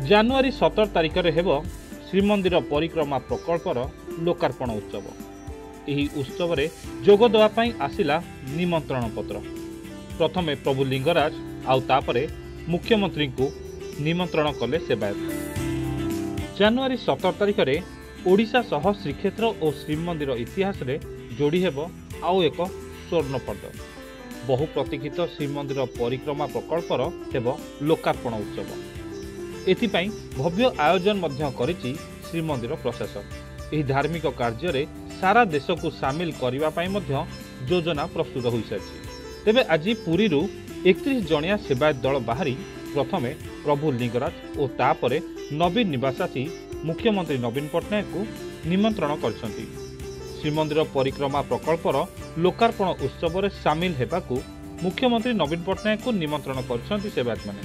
ଜାନୁଆରୀ 17 ତାରିଖରେ ହେବ ଶ୍ରୀମନ୍ଦିର ପରିକ୍ରମା ପ୍ରକଳ୍ପର ଲୋକାର୍ପଣ ଉତ୍ସବ। ଏହି ଉତ୍ସବରେ ଯୋଗ ଦେବା ପାଇଁ ଆସିଲା ନିମନ୍ତ୍ରଣ ପତ୍ର। ପ୍ରଥମେ ପ୍ରଭୁ ଲିଙ୍ଗରାଜ ଆଉ ତାପରେ ମୁଖ୍ୟମନ୍ତ୍ରୀଙ୍କୁ ନିମନ୍ତ୍ରଣ କଲେ ସେବାୟତ। ଜାନୁଆରୀ 17 ତାରିଖରେ ଓଡ଼ିଶା ସହ ଶ୍ରୀକ୍ଷେତ୍ର ଓ ଶ୍ରୀମନ୍ଦିର ଇତିହାସରେ ଯୋଡ଼ି ହେବ ଆଉ ଏକ ସ୍ୱର୍ଣ୍ଣପଦ। ବହୁ ପ୍ରତୀକ୍ଷିତ ଶ୍ରୀମନ୍ଦିର ପରିକ୍ରମା ପ୍ରକଳ୍ପର ହେବ ଲୋକାର୍ପଣ ଉତ୍ସବ। ଏଥିପାଇଁ ଭବ୍ୟ ଆୟୋଜନ ମଧ୍ୟ କରିଛି ଶ୍ରୀମନ୍ଦିର ପ୍ରଶାସନ। ଏହି ଧାର୍ମିକ କାର୍ଯ୍ୟରେ ସାରା ଦେଶକୁ ସାମିଲ କରିବା ପାଇଁ ମଧ୍ୟ ଯୋଜନା ପ୍ରସ୍ତୁତ ହୋଇସାରିଛି। ତେବେ ଆଜି ପୁରୀରୁ 31 ଜଣିଆ ସେବାୟତ ଦଳ ବାହାରି ପ୍ରଥମେ ପ୍ରଭୁ ଲିଙ୍ଗରାଜ ଓ ତାପରେ ନବୀନ ନିବାସ ଆସି ମୁଖ୍ୟମନ୍ତ୍ରୀ ନବୀନ ପଟ୍ଟନାୟକଙ୍କୁ ନିମନ୍ତ୍ରଣ କରିଛନ୍ତି। ଶ୍ରୀମନ୍ଦିର ପରିକ୍ରମା ପ୍ରକଳ୍ପର ଲୋକାର୍ପଣ ଉତ୍ସବରେ ସାମିଲ ହେବାକୁ ମୁଖ୍ୟମନ୍ତ୍ରୀ ନବୀନ ପଟ୍ଟନାୟକଙ୍କୁ ନିମନ୍ତ୍ରଣ କରିଛନ୍ତି ସେବାୟତମାନେ।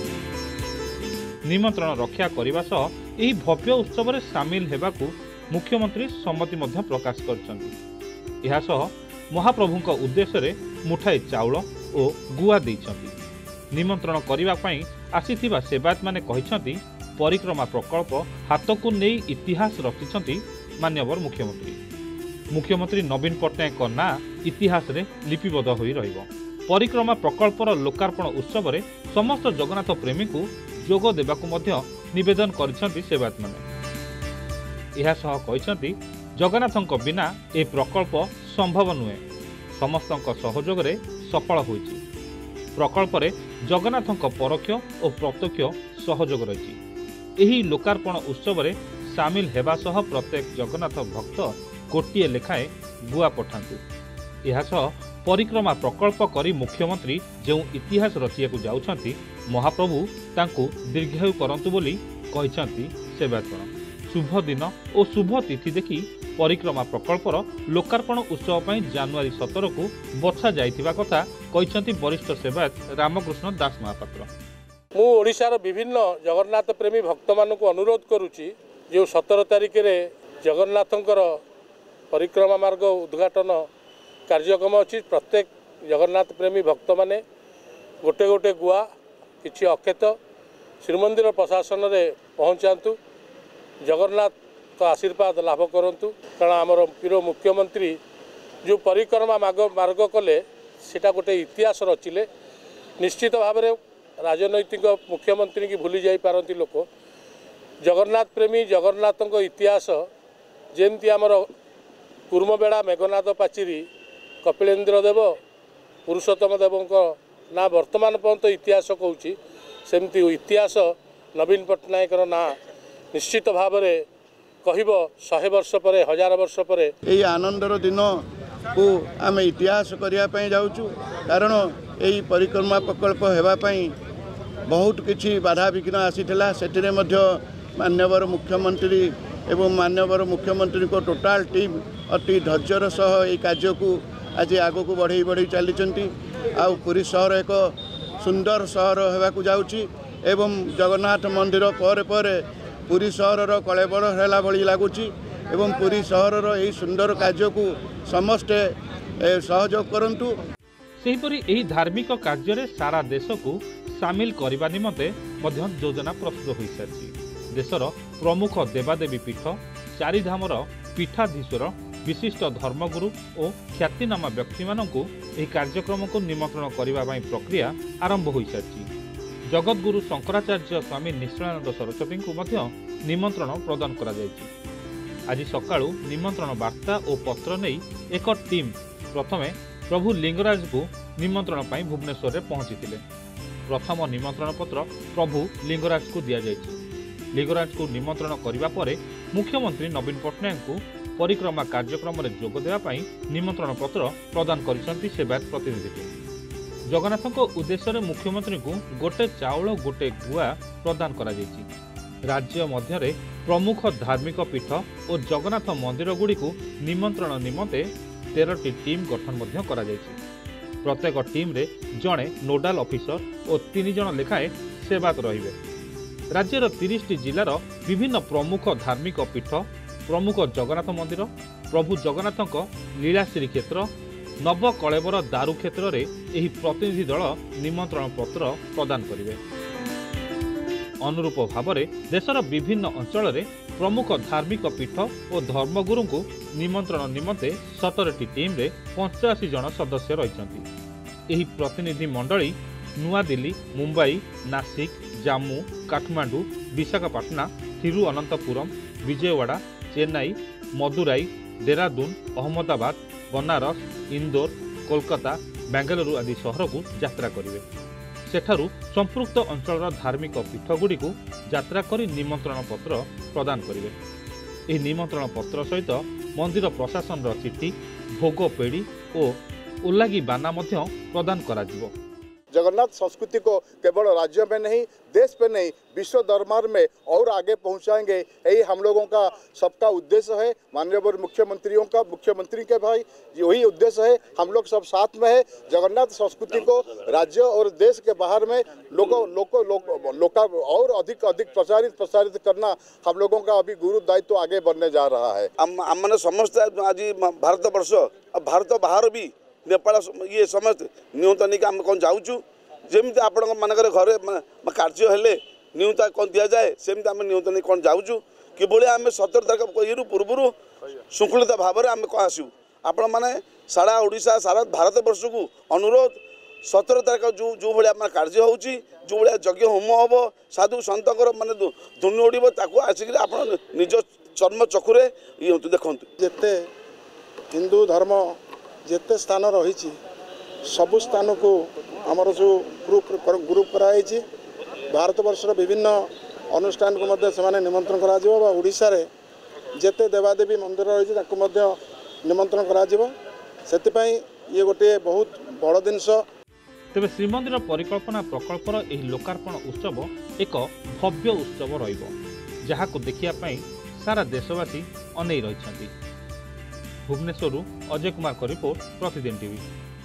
ନିମନ୍ତ୍ରଣ ରକ୍ଷା କରିବା ସହ ଏହି ଭବ୍ୟ ଉତ୍ସବରେ ସାମିଲ ହେବାକୁ ମୁଖ୍ୟମନ୍ତ୍ରୀ ସମ୍ମତି ମଧ୍ୟ ପ୍ରକାଶ କରିଛନ୍ତି। ଏହାସହ ମହାପ୍ରଭୁଙ୍କ ଉଦ୍ଦେଶ୍ୟରେ ମୁଠାଏ ଚାଉଳ ଓ ଗୁଆ ଦେଇଛନ୍ତି। ନିମନ୍ତ୍ରଣ କରିବା ପାଇଁ ଆସିଥିବା ସେବାୟତମାନେ କହିଛନ୍ତି, ପରିକ୍ରମା ପ୍ରକଳ୍ପ ହାତକୁ ନେଇ ଇତିହାସ ରଚିଛନ୍ତି ମାନ୍ୟବର ମୁଖ୍ୟମନ୍ତ୍ରୀ। ମୁଖ୍ୟମନ୍ତ୍ରୀ ନବୀନ ପଟ୍ଟନାୟକଙ୍କ ନାଁ ଇତିହାସରେ ଲିପିବଦ୍ଧ ହୋଇ ରହିବ। ପରିକ୍ରମା ପ୍ରକଳ୍ପର ଲୋକାର୍ପଣ ଉତ୍ସବରେ ସମସ୍ତ ଜଗନ୍ନାଥ ପ୍ରେମୀଙ୍କୁ ଯୋଗ ଦେବାକୁ ମଧ୍ୟ ନିବେଦନ କରିଛନ୍ତି ସେବାୟତମାନେ। ଏହାସହ କହିଛନ୍ତି, ଜଗନ୍ନାଥଙ୍କ ବିନା ଏ ପ୍ରକଳ୍ପ ସମ୍ଭବ ନୁହେଁ। ସମସ୍ତଙ୍କ ସହଯୋଗରେ ସଫଳ ହୋଇଛି। ପ୍ରକଳ୍ପରେ ଜଗନ୍ନାଥଙ୍କ ପରୋକ୍ଷ ଓ ପ୍ରତ୍ୟକ୍ଷ ସହଯୋଗ ରହିଛି। ଏହି ଲୋକାର୍ପଣ ଉତ୍ସବରେ ସାମିଲ ହେବା ସହ ପ୍ରତ୍ୟେକ ଜଗନ୍ନାଥ ଭକ୍ତ ଗୋଟିଏ ଲେଖାଏଁ ଗୁଆ ପଠାନ୍ତୁ। ଏହାସହ ପରିକ୍ରମା ପ୍ରକଳ୍ପ କରି ମୁଖ୍ୟମନ୍ତ୍ରୀ ଯେଉଁ ଇତିହାସ ରଚିବାକୁ ଯାଉଛନ୍ତି, ମହାପ୍ରଭୁ ତାଙ୍କୁ ଦୀର୍ଘାୟୁ କରନ୍ତୁ ବୋଲି କହିଛନ୍ତି ସେବାୟତଗଣ। ଶୁଭ ଦିନ ଓ ଶୁଭ ତିଥି ଦେଖି ପରିକ୍ରମା ପ୍ରକଳ୍ପର ଲୋକାର୍ପଣ ଉତ୍ସବ ପାଇଁ ଜାନୁଆରୀ 17କୁ ବଛା ଯାଇଥିବା କଥା କହିଛନ୍ତି ବରିଷ୍ଠ ସେବାୟତ ରାମକୃଷ୍ଣ ଦାସ ମହାପାତ୍ର। ମୁଁ ଓଡ଼ିଶାର ବିଭିନ୍ନ ଜଗନ୍ନାଥ ପ୍ରେମୀ ଭକ୍ତମାନଙ୍କୁ ଅନୁରୋଧ କରୁଛି, ଯେଉଁ 17 ତାରିଖରେ ଜଗନ୍ନାଥଙ୍କର ପରିକ୍ରମା ମାର୍ଗ ଉଦ୍ଘାଟନ କାର୍ଯ୍ୟକ୍ରମ ଅଛି, ପ୍ରତ୍ୟେକ ଜଗନ୍ନାଥ ପ୍ରେମୀ ଭକ୍ତମାନେ ଗୋଟେ ଗୋଟେ ଗୁଆ କିଛି ଅକ୍ଷତ ଶ୍ରୀମନ୍ଦିର ପ୍ରଶାସନରେ ପହଞ୍ଚାନ୍ତୁ। ଜଗନ୍ନାଥଙ୍କ ଆଶୀର୍ବାଦ ଲାଭ କରନ୍ତୁ। କାରଣ ଆମର ପ୍ରିୟ ମୁଖ୍ୟମନ୍ତ୍ରୀ ଯେଉଁ ପରିକ୍ରମା ମାର୍ଗ କଲେ, ସେଟା ଗୋଟେ ଇତିହାସ ରଚିଲେ। ନିଶ୍ଚିତ ଭାବରେ ରାଜନୈତିକ ମୁଖ୍ୟମନ୍ତ୍ରୀକି ଭୁଲି ଯାଇପାରନ୍ତି ଲୋକ। ଜଗନ୍ନାଥ ପ୍ରେମୀ ଜଗନ୍ନାଥଙ୍କ ଇତିହାସ ଯେମିତି ଆମର କୁର୍ମବେଡ଼ା ମେଘନାଦ ପାଚିରି କପିଳେନ୍ଦ୍ର ଦେବ ପୁରୁଷୋତ୍ତମ ଦେବଙ୍କ ନାଁ ବର୍ତ୍ତମାନ ପର୍ଯ୍ୟନ୍ତ ଇତିହାସ କହୁଛି, ସେମିତି ଇତିହାସ ନବୀନ ପଟ୍ଟନାୟକର ନାଁ ନିଶ୍ଚିତ ଭାବରେ କହିବ 100 ବର୍ଷ ପରେ 1000 ବର୍ଷ ପରେ। ଏହି ଆନନ୍ଦର ଦିନକୁ ଆମେ ଇତିହାସ କରିବା ପାଇଁ ଯାଉଛୁ। କାରଣ ଏହି ପରିକ୍ରମା ପ୍ରକଳ୍ପ ହେବା ପାଇଁ ବହୁତ କିଛି ବାଧାବିଘ୍ନ ଆସିଥିଲା। ସେଥିରେ ମଧ୍ୟ ମାନ୍ୟବର ମୁଖ୍ୟମନ୍ତ୍ରୀ ଏବଂ ମାନ୍ୟବର ମୁଖ୍ୟମନ୍ତ୍ରୀଙ୍କ ଟୋଟାଲ ଟିମ୍ ଅତି ଧୈର୍ଯ୍ୟର ସହ ଏହି କାର୍ଯ୍ୟକୁ ଆଜି ଆଗକୁ ବଢ଼େଇ ଚାଲିଛନ୍ତି। ଆଉ ପୁରୀ ସହର ଏକ ସୁନ୍ଦର ସହର ହେବାକୁ ଯାଉଛି ଏବଂ ଜଗନ୍ନାଥ ମନ୍ଦିର ପରେ ପରେ ପୁରୀ ସହରର କଳେବର ହେଲା ଭଳି ଲାଗୁଛି ଏବଂ ପୁରୀ ସହରର ଏହି ସୁନ୍ଦର କାର୍ଯ୍ୟକୁ ସମସ୍ତେ ସହଯୋଗ କରନ୍ତୁ। ସେହିପରି ଏହି ଧାର୍ମିକ କାର୍ଯ୍ୟରେ ସାରା ଦେଶକୁ ସାମିଲ କରିବା ନିମନ୍ତେ ମଧ୍ୟ ଯୋଜନା ପ୍ରସ୍ତୁତ ହୋଇସାରିଛି। ଦେଶର ପ୍ରମୁଖ ଦେବାଦେବୀ ପୀଠ, ଚାରିଧାମର ପୀଠାଧୀଶ୍ୱର, ବିଶିଷ୍ଟ ଧର୍ମଗୁରୁ ଓ ଖ୍ୟାତିନାମା ବ୍ୟକ୍ତିମାନଙ୍କୁ ଏହି କାର୍ଯ୍ୟକ୍ରମକୁ ନିମନ୍ତ୍ରଣ କରିବା ପାଇଁ ପ୍ରକ୍ରିୟା ଆରମ୍ଭ ହୋଇସାରିଛି। ଜଗତଗୁରୁ ଶଙ୍କରାଚାର୍ଯ୍ୟ ସ୍ୱାମୀ ନିଶ୍ଚଳାନନ୍ଦ ସରସ୍ୱତୀଙ୍କୁ ମଧ୍ୟ ନିମନ୍ତ୍ରଣ ପ୍ରଦାନ କରାଯାଇଛି। ଆଜି ସକାଳୁ ନିମନ୍ତ୍ରଣ ବାର୍ତ୍ତା ଓ ପତ୍ର ନେଇ ଏକ ଟିମ୍ ପ୍ରଥମେ ପ୍ରଭୁ ଲିଙ୍ଗରାଜଙ୍କୁ ନିମନ୍ତ୍ରଣ ପାଇଁ ଭୁବନେଶ୍ୱରରେ ପହଞ୍ଚିଥିଲେ। ପ୍ରଥମ ନିମନ୍ତ୍ରଣ ପତ୍ର ପ୍ରଭୁ ଲିଙ୍ଗରାଜଙ୍କୁ ଦିଆଯାଇଛି। ଲିଙ୍ଗରାଜଙ୍କୁ ନିମନ୍ତ୍ରଣ କରିବା ପରେ ମୁଖ୍ୟମନ୍ତ୍ରୀ ନବୀନ ପଟ୍ଟନାୟକଙ୍କୁ ପରିକ୍ରମା କାର୍ଯ୍ୟକ୍ରମରେ ଯୋଗ ଦେବା ପାଇଁ ନିମନ୍ତ୍ରଣ ପତ୍ର ପ୍ରଦାନ କରିଛନ୍ତି ସେବାୟତ ପ୍ରତିନିଧି ଟିମ୍। ଜଗନ୍ନାଥଙ୍କ ଉଦ୍ଦେଶ୍ୟରେ ମୁଖ୍ୟମନ୍ତ୍ରୀଙ୍କୁ ଗୋଟେ ଚାଉଳ ଗୋଟେ ଗୁଆ ପ୍ରଦାନ କରାଯାଇଛି। ରାଜ୍ୟ ମଧ୍ୟରେ ପ୍ରମୁଖ ଧାର୍ମିକ ପୀଠ ଓ ଜଗନ୍ନାଥ ମନ୍ଦିରଗୁଡ଼ିକୁ ନିମନ୍ତ୍ରଣ ନିମନ୍ତେ 13ଟି ଟିମ୍ ଗଠନ ମଧ୍ୟ କରାଯାଇଛି। ପ୍ରତ୍ୟେକ ଟିମ୍ରେ ଜଣେ ନୋଡାଲ ଅଫିସର ଓ 3 ଜଣ ଲେଖାଏଁ ସେବାୟତ ରହିବେ। ରାଜ୍ୟର 30ଟି ଜିଲ୍ଲାର ବିଭିନ୍ନ ପ୍ରମୁଖ ଧାର୍ମିକ ପୀଠ, ପ୍ରମୁଖ ଜଗନ୍ନାଥ ମନ୍ଦିର, ପ୍ରଭୁ ଜଗନ୍ନାଥଙ୍କ ଲୀଳାଶ୍ରୀ କ୍ଷେତ୍ର, ନବକଳେବର ଦାରୁ କ୍ଷେତ୍ରରେ ଏହି ପ୍ରତିନିଧି ଦଳ ନିମନ୍ତ୍ରଣ ପତ୍ର ପ୍ରଦାନ କରିବେ। अनुरूप भाव में देशर विभिन्न अंचल में प्रमुख धार्मिक पीठ और धर्मगुरु को निमंत्रण निमंते 17टी टीम रे 85 जन सदस्य रही प्रतिनिधि मंडली नुआ दिल्ली, मुंबई, नासिक, जम्मू, काठमांडू, विशाखापट्टना, थिरुअनंतपुरम, विजयवाड़ा, चेन्नई, मदुराई, देहरादून, अहमदाबाद, बनारस, इंदौर, कोलकाता, बेंगलुरु आदि सहर को यात्रा करेंगे। सेठारु संपृक्त अंचल धार्मिक पीठगुड़ी को यात्रा करी निमंत्रण पत्र प्रदान करेंगे। यह निमंत्रण पत्र सहित मंदिर प्रशासन चिठी, भोग पेड़ी और उल्लागी बाना मध्य प्रदान करा जिवो। जगन्नाथ संस्कृति को केवल राज्य में नहीं, देश में नहीं, विश्व दरबार में और आगे पहुंचाएंगे, यही हम लोगों का सबका उद्देश्य है। माननीय मुख्यमंत्री के भाई यही उद्देश्य है। हम लोग सब साथ में है। जगन्नाथ संस्कृति को राज्य और देश के बाहर में लोग और अधिक प्रसारित करना हम लोगों का अभी गुरु दायित्व आगे बढ़ने जा रहा है। मैंने समस्त आज भारत वर्ष भारत बाहर भी नेपाल ये समस्त न्यूनतन आम कौन जाऊँ जमी आपण मानक घरे कार्य हेले न्यूनता कौन दि जाए सेमती आम न्यूनतन कौन जाऊँ किभली आम 17 तारीख ये पूर्व श्रृंखलित भाव में आम कौन आसू आपण मैंने सारा ओडिशा सारा भारत वर्ष को अनुरोध 17 तारीख जो भाया कार्य हो जो भाया यज्ञ होम हम साधु सतर मानने धुनी उड़ब ताक आसिक निज चर्म चक्षुरे ये देखते जिते हिंदू धर्म जिते स्थान रही सबु स्थान को आमर जो ग्रुप कराई भारत वर्षर विभिन्न अनुष्ठान को मध्य से निमंत्रण करा ओडिशा रे जेते देवादेवी मंदिर रही निमंत्रण करा ये गोटे बहुत बड़ जिनस। तेबे श्रीमंदिर परिकल्पना प्रकल्पर यह लोकार्पण उत्सव एक भव्य उत्सव रहिबो जहाको देखिया पई सारा देशवासी अनै रहिछंती। भुवनेश्वर अजय कुमार को रिपोर्ट, प्रतिदिन टीवी।